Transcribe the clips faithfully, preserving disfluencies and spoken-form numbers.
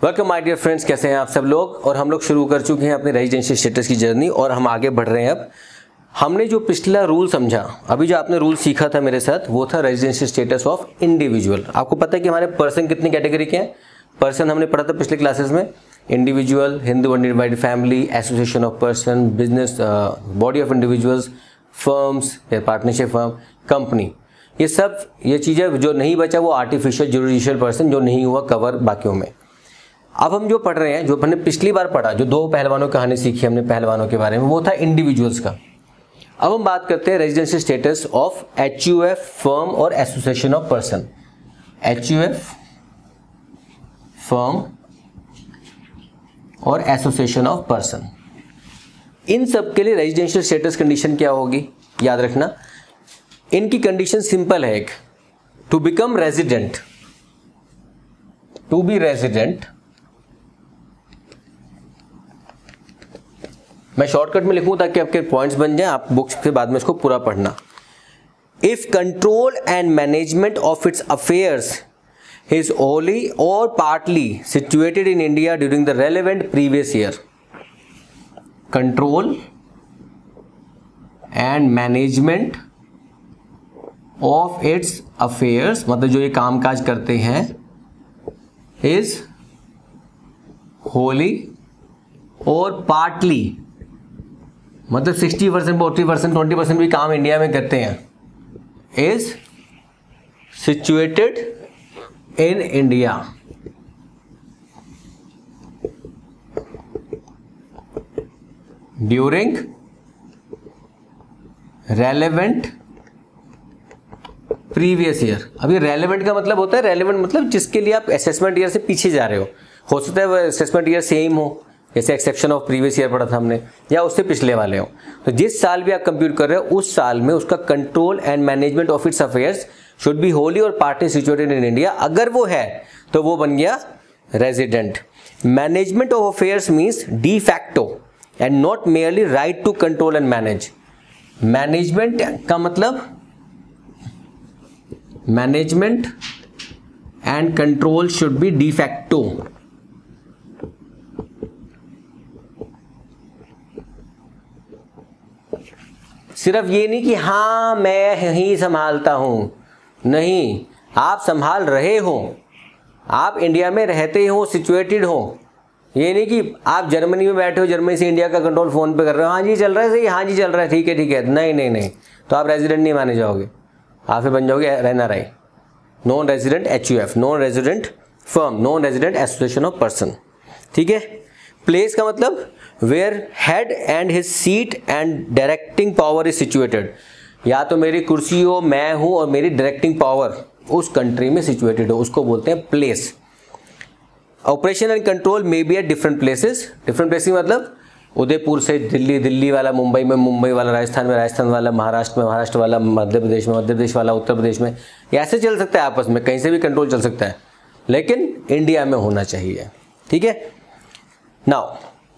Welcome my dear friends, कैसे हैं आप सब लोग। और हम लोग शुरू कर चुके हैं अपने रेजिडेंशियल स्टेटस की जर्नी और हम आगे बढ़ रहे हैं। अब हमने जो पिछला रूल समझा, अभी जो आपने रूल सीखा था मेरे साथ, वो था रेजिडेंशियल स्टेटस ऑफ इंडिविजुअल। आपको पता है कि हमारे पर्सन कितनी कैटेगरी के हैं। पर्सन हमने पढ़ा था पिछले क्लासेस में, individual, Hindu undivided family, association of person, business, body of individuals, firms या पार्टनरशिप फर्म, कंपनी। ये सब ये चीज़ें जो नहीं बचा वो आर्टिफिशियल जुडिशियल पर्सन, जो नहीं हुआ कवर बाकियों में। अब हम जो पढ़ रहे हैं, जो हमने पिछली बार पढ़ा, जो दो पहलवानों की कहानी सीखी हमने पहलवानों के बारे में, वो था इंडिविजुअल्स का। अब हम बात करते हैं residential status of H U F, firm और association of person. H U F, firm और एसोसिएशन ऑफ पर्सन, इन सब के लिए रेजिडेंशियल स्टेटस कंडीशन क्या होगी, याद रखना। इनकी कंडीशन सिंपल है, एक to become resident, to be resident. मैं शॉर्टकट में लिखूं ताकि आपके पॉइंट्स बन जाए, आप बुक्स के बाद में इसको पूरा पढ़ना। If control and management of its affairs is wholly और partly situated in India during the relevant previous year. Control and management of its affairs, मतलब जो ये कामकाज करते हैं, इज होली और पार्टली, मतलब sixty percent, forty percent, twenty percent भी काम इंडिया में करते हैं, is situated in India during relevant previous year. अभी रेलेवेंट का मतलब होता है, रेलेवेंट मतलब जिसके लिए आप असेसमेंट ईयर से पीछे जा रहे हो। हो सकता है वो असेसमेंट ईयर सेम हो, जैसे एक्सेप्शन ऑफ प्रीवियस ईयर पढ़ा था हमने, या उससे पिछले वाले हो। तो जिस साल भी आप कंप्यूट कर रहे हो, उस साल में उसका control and management of its affairs should be wholly और पार्टली सिचुएटेड इन इंडिया। अगर वो है तो वो बन गया resident. Management of affairs means de facto and not merely right to control and manage. Management का मतलब management and control should be de facto. सिर्फ ये नहीं कि हाँ मैं ही संभालता हूं, नहीं, आप संभाल रहे हो, आप इंडिया में रहते हो, सिचुएटेड हो। ये नहीं कि आप जर्मनी में बैठे हो, जर्मनी से इंडिया का कंट्रोल फोन पे कर रहे हो, हाँ जी चल रहा है सही, हाँ जी चल रहा है, ठीक है ठीक है, नहीं नहीं नहीं, तो आप रेजिडेंट नहीं माने जाओगे, आप फिर बन जाओगे N R I, non resident H U F, non resident firm, non resident association of person. ठीक है। प्लेस का मतलब where head and his seat and directing power is situated. या तो मेरी कुर्सी हो, मैं हूं और मेरी डायरेक्टिंग पावर उस कंट्री में सिचुएटेड हो, उसको बोलते हैं place. Operation and control may be at different places. Different places मतलब उदयपुर से दिल्ली, दिल्ली वाला मुंबई में, मुंबई वाला राजस्थान में, राजस्थान वाला महाराष्ट्र में, महाराष्ट्र वाला मध्य प्रदेश में, मध्य प्रदेश वाला उत्तर प्रदेश में। ऐसे चल सकता है आपस में, कहीं से भी कंट्रोल चल सकता है, लेकिन इंडिया में होना चाहिए। ठीक है। नाउ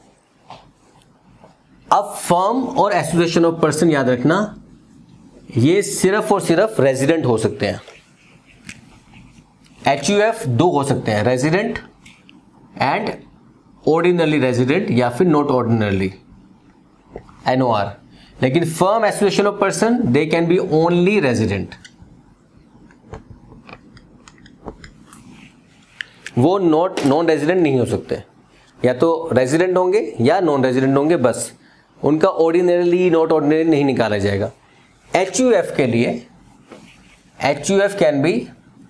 अब फर्म और एसोसिएशन ऑफ पर्सन, याद रखना, ये सिर्फ और सिर्फ रेजिडेंट हो सकते हैं। एच यू एफ दो हो सकते हैं, रेजिडेंट एंड ऑर्डिनरी रेजिडेंट, या फिर not ordinary, N O R. लेकिन firm, association of person, they can be only resident. वो नॉट नॉन रेजिडेंट नहीं हो सकते, या तो रेजिडेंट होंगे या नॉन रेजिडेंट होंगे, बस उनका ऑर्डिनरी नॉट ऑर्डिनरी नहीं निकाला जाएगा। एच यू एफ के लिए H U F can be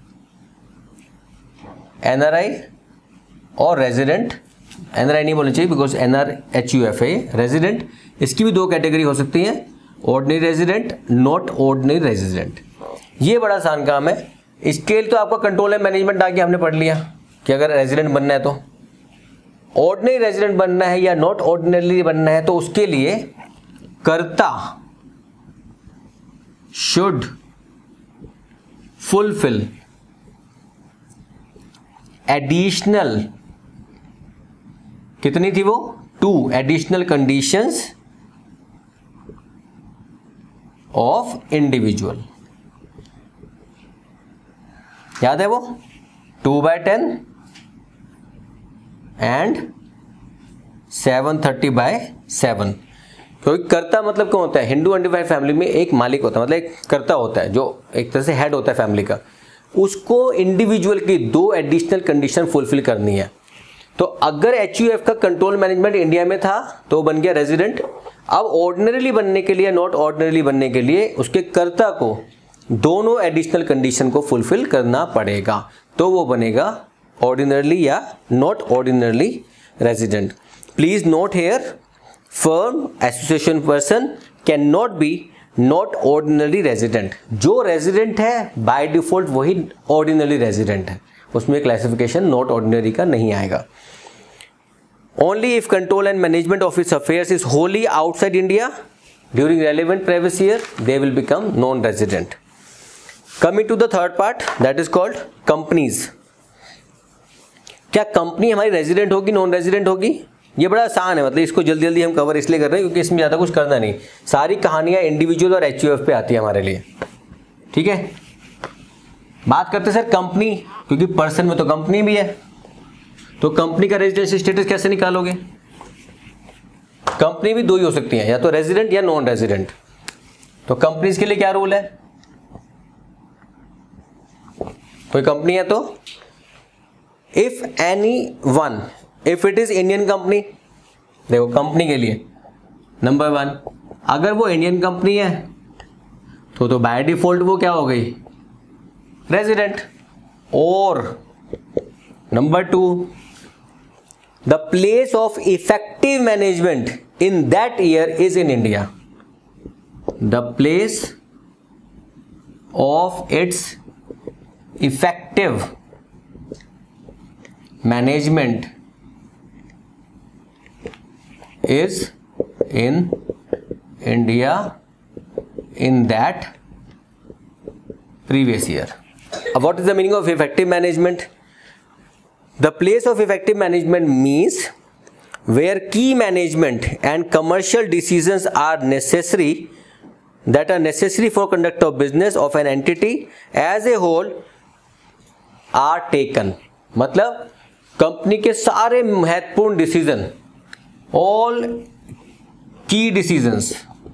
N R I और रेजिडेंट। एन आर आई नहीं बोलना चाहिए because N R H U F है रेजिडेंट। इसकी भी दो कैटेगरी हो सकती हैं, ordinary resident, not ordinary resident. ये बड़ा आसान काम है। स्केल तो आपका कंट्रोल एंड मैनेजमेंट आगे हमने पढ़ लिया कि अगर रेजिडेंट बनना है तो, ऑर्डिनरी रेजिडेंट बनना है या नॉट ऑर्डिनरी बनना है तो उसके लिए कर्ता शुड फुलफिल एडिशनल, कितनी थी वो, two additional conditions of individual. याद है वो, two by ten and seven thirty by seven. क्योंकि कर्ता मतलब कौन होता है, हिंदू अनडिवाइड फैमिली में एक मालिक होता है, मतलब एक कर्ता होता है जो एक तरह से हेड होता है फैमिली का, उसको इंडिविजुअल की दो एडिशनल कंडीशन फुलफिल करनी है। तो अगर एच यू एफ का कंट्रोल मैनेजमेंट इंडिया में था तो बन गया रेजिडेंट। अब ऑर्डिनरीली बनने के लिए, नॉट ऑर्डिनरीली बनने के लिए उसके कर्ता को दोनों एडिशनल कंडीशन को फुलफिल करना पड़ेगा, तो वो बनेगा ऑर्डिनरली या not ordinarily resident. Please note here, firm association person can not be not ordinary resident. जो रेजिडेंट है बाय डिफॉल्ट वही ऑर्डिनरी रेजिडेंट है, उसमें क्लासिफिकेशन नॉट ऑर्डिनरी का नहीं आएगा। Only if control and management of its affairs is wholly outside India during relevant previous year they will become non resident. Coming to the third part that is called companies. क्या company हमारी resident होगी, non resident होगी? ये बड़ा आसान है, मतलब इसको जल्दी जल्दी हम कवर इसलिए कर रहे हैं क्योंकि इसमें ज़्यादा कुछ करना नहीं, सारी कहानियां इंडिविजुअल और एच यू एफ पे आती है हमारे लिए। ठीक है, बात करते हैं सर कंपनी, क्योंकि पर्सन में तो कंपनी भी है, तो कंपनी का रेजिडेंशियल स्टेटस कैसे निकालोगे? कंपनी भी दो ही हो सकती है, या तो रेजिडेंट या नॉन रेजिडेंट। तो कंपनीज के लिए क्या रूल है? कोई कंपनी है तो if any one, if it is Indian company, देखो कंपनी के लिए नंबर वन, अगर वो इंडियन कंपनी है तो तो बाय डिफॉल्ट वो क्या हो गई? रेजिडेंट। और number two, the place of effective management in that year is in India. The place of its effective management is in India in that previous year. Uh, what is the meaning of effective management? The place of effective management means where key management and commercial decisions are necessary, that are necessary for conduct of business of an entity as a whole are taken. मतलब company के सारे महत्वपूर्ण decision, all की decisions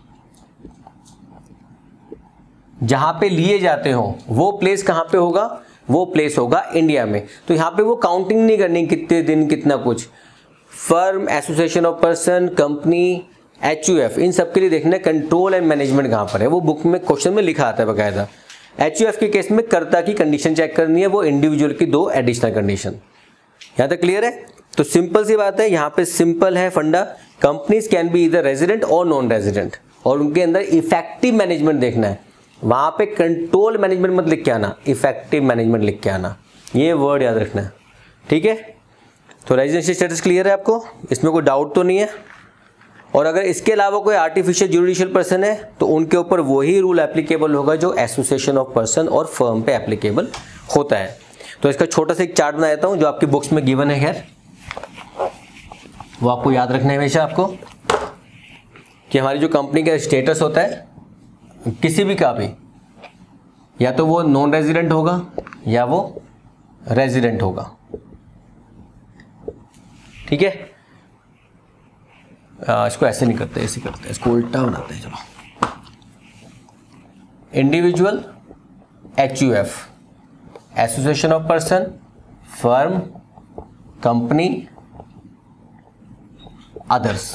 जहां पे लिए जाते हो वो प्लेस कहां पे होगा? वो प्लेस होगा इंडिया में। तो यहां पे वो काउंटिंग नहीं करनी कितने दिन कितना कुछ, firm, association of person, company, H U F, इन सब के लिए देखना कंट्रोल एंड मैनेजमेंट कहां पर है। वो बुक में क्वेश्चन में लिखा आता है बकायदा। एच यू एफ के केस में कर्ता की कंडीशन चेक करनी है, वो इंडिविजुअल की दो एडिशनल कंडीशन। यहां तक क्लियर है? तो सिंपल सी बात है, यहां पे सिंपल है फंडा, कंपनीज कैन बी इधर रेजिडेंट और नॉन रेजिडेंट, और उनके अंदर इफेक्टिव मैनेजमेंट देखना है। वहां पे कंट्रोल मैनेजमेंट मत लिख के आना, इफेक्टिव मैनेजमेंट लिख के आना, ये वर्ड याद रखना है। ठीक है, तो रेजिडेंशियल स्टेटस क्लियर है आपको, इसमें कोई डाउट तो नहीं है। और अगर इसके अलावा कोई आर्टिफिशियल जुडिशियल पर्सन है तो उनके ऊपर वही रूल एप्लीकेबल होगा जो एसोसिएशन ऑफ पर्सन और फर्म पे एप्लीकेबल होता है। तो इसका छोटा सा एक चार्ट बना देता हूं जो आपकी बुक्स में गिवन है, खैर वो आपको याद रखना है हमेशा आपको, कि हमारी जो कंपनी का स्टेटस होता है किसी भी का भी, या तो वो नॉन रेजिडेंट होगा या वो रेजिडेंट होगा। ठीक है, आ, इसको ऐसे नहीं करते, ऐसे करते हैं, इसको उल्टा बनाते हैं। चलो, individual, H U F, association of person, firm, company, others,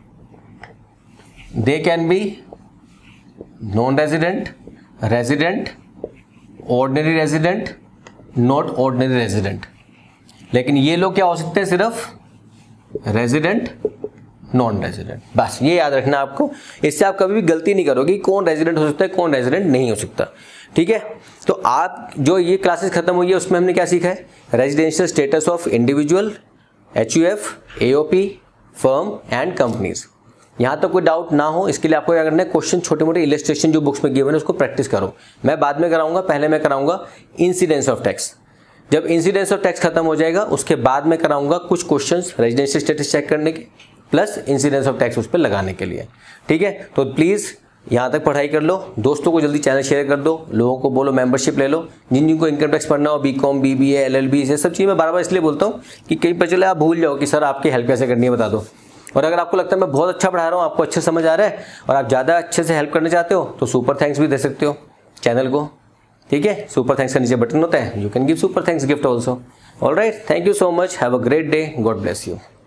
they can be non-resident, resident, ordinary resident, not ordinary resident। लेकिन ये लोग क्या हो सकते हैं? सिर्फ रेजिडेंट, नॉन रेजिडेंट, बस ये याद रखना आपको। इससे आप कभी भी गलती नहीं करोगे कौन रेजिडेंट हो सकता है कौन रेजिडेंट नहीं हो सकता। ठीक है, तो आप जो ये क्लासेस खत्म हुई है उसमें हमने क्या सीखा है? Residential status of individual, H U F, A O P, firm and companies. यहां तक कोई डाउट ना हो इसके लिए आपको क्या करना है? क्वेश्चन, छोटे मोटे इलस्ट्रेशन जो बुक्स में गिवन है उसको प्रैक्टिस करो। मैं बाद में कराऊंगा, पहले मैं कराऊंगा इंसिडेंस ऑफ टैक्स। जब इंसिडेंस ऑफ टैक्स खत्म हो जाएगा उसके बाद मैं कराऊंगा कुछ क्वेश्चंस रेजिडेंशियल स्टेटस चेक करने के, प्लस इंसिडेंस ऑफ टैक्स उस पर लगाने के लिए। ठीक है, तो प्लीज यहाँ तक पढ़ाई कर लो, दोस्तों को जल्दी चैनल शेयर कर दो, लोगों को बोलो मेंबरशिप ले लो। जिन जिनको इनकम टैक्स पढ़ना हो, B com, B B A, L L B, ये सब चीज़ मैं बार बार इसलिए बोलता हूँ कि कहीं पर चले आप भूल जाओ कि सर आपकी हेल्प कैसे करनी है बता दो। और अगर आपको लगता है मैं बहुत अच्छा पढ़ा रहा हूँ, आपको अच्छे समझ आ रहा है और आप ज़्यादा अच्छे से हेल्प करना चाहते हो तो सुपर थैंक्स भी दे सकते हो चैनल को, ठीक है। सुपर थैंक्स का नीचे बटन होता है, you can give super thanks gift also. All right, thank you so much, have a great day, God bless you.